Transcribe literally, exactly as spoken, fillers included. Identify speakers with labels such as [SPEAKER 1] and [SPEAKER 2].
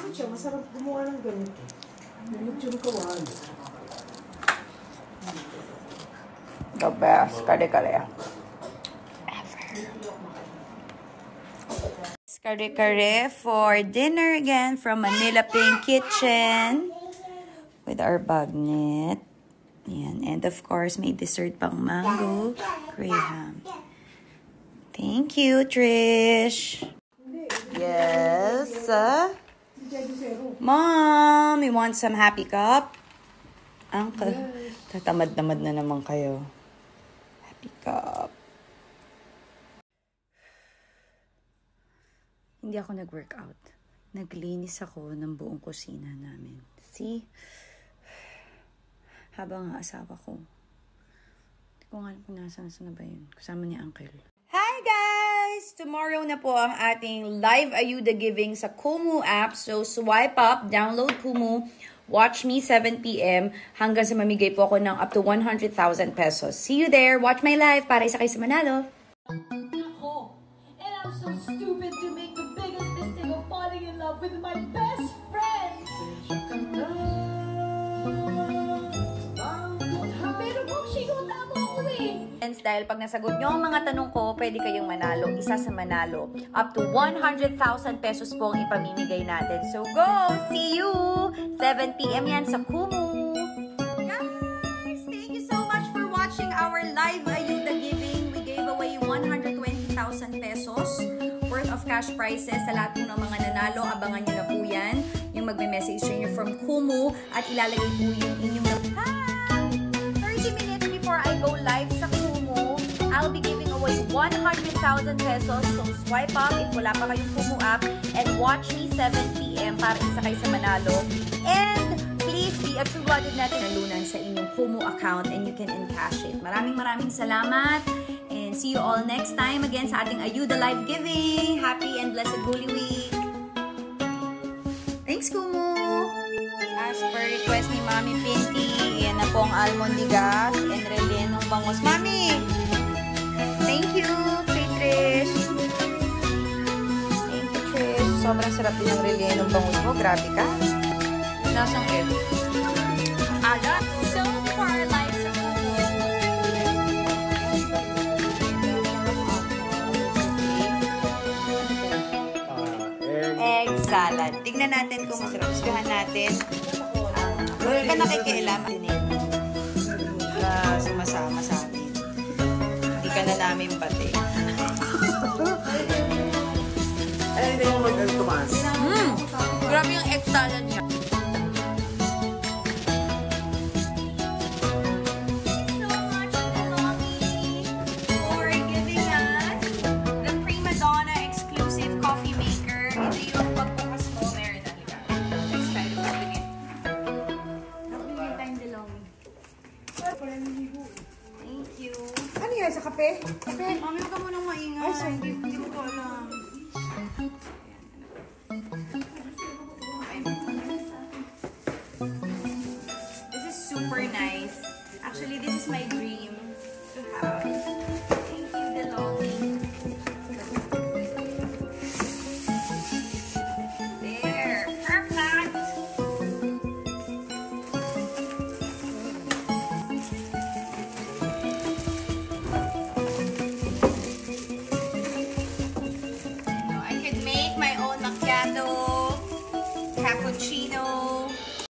[SPEAKER 1] siya, masarap gumawa ng ganito. Lechon kawali.
[SPEAKER 2] The best kare-kare. Kare-kare for dinner again from Manila Pink Kitchen with our bagnet. Yan. And of course, may dessert pang mango graham. Thank you, Trish. Yes. Uh, Mom, you want some happy cup? Uncle, tatamad-tamad na naman kayo. Happy cup. Hindi ako nag-workout. Naglinis ako ng buong kusina namin. See? Habang nga asawa ko. Hindi ko nga alam kung nasaan na ba yun. Kasama ni Uncle. Hi guys! Tomorrow na po ang ating live Ayuda Giving sa Kumu app. So swipe up, download Kumu, watch me seven p m hanggang sa mamigay po ako ng up to one hundred thousand pesos. See you there! Watch my live para isa kayo sa manalo.
[SPEAKER 3] And I'm so stupid to make the biggest mistake of falling in love with my best friend. Pero kung sinuta mo ako eh.
[SPEAKER 2] Dahil pag nasagot nyo ang mga tanong ko, pwede kayong manalo. Isa sa manalo. Up to one hundred thousand pesos po ang ipamimigay natin. So go! See you! seven p m yan sa Kumu. Guys, thank you so much for watching our live Ayuda Giving. We gave away one hundred twenty thousand pesos worth of cash prizes sa lahat po ng mga nanalo. Abangan nyo na po yan. Yung magme-message nyo from Kumu at ilalagay po yung inyong... Hi! thirty minutes before I go live sa Kumu, I'll be giving away one hundred thousand pesos. So swipe up if wala pa kayong Kumu app and watch me seven p m para isa kayo sa manalo. And please be a true-blooded natin nalunan sa inyong Kumu account and you can encash it. Maraming maraming salamat. And see you all next time again sa ating Ayuda Live Giving. Happy and blessed Holy Week. Thanks, Kumu! As per request ni Mami Pinty, yan na po ang almondigas and relenong bangus. Mami! Thank you, kay Trish. Thank you, Trish. Sobrang sarap din ang relenong bangus mo. Grabe ka. Nasang egg. Ala!
[SPEAKER 3] So for our lives sa
[SPEAKER 2] Egg salad. Tignan natin kung masarap. Gustuhan natin. Huwag ka nakikialam din eh. Na sumasama sa amin. Hindi ka na namin pati.
[SPEAKER 1] Ay, hindi mo mag-tumas.
[SPEAKER 2] Mmm! Grabe yung egg salad niya.
[SPEAKER 3] Thank you.
[SPEAKER 1] Ano yan? Sa kape? Kape?
[SPEAKER 2] Mami, huwag ka munang maingay.
[SPEAKER 1] Ay, sorry.
[SPEAKER 2] Hindi, hindi ko alam. This is super nice. Actually, this is my dream to have. Thank you, DeLonghi. There. Perfect. I could make my own macchiato, cappuccino,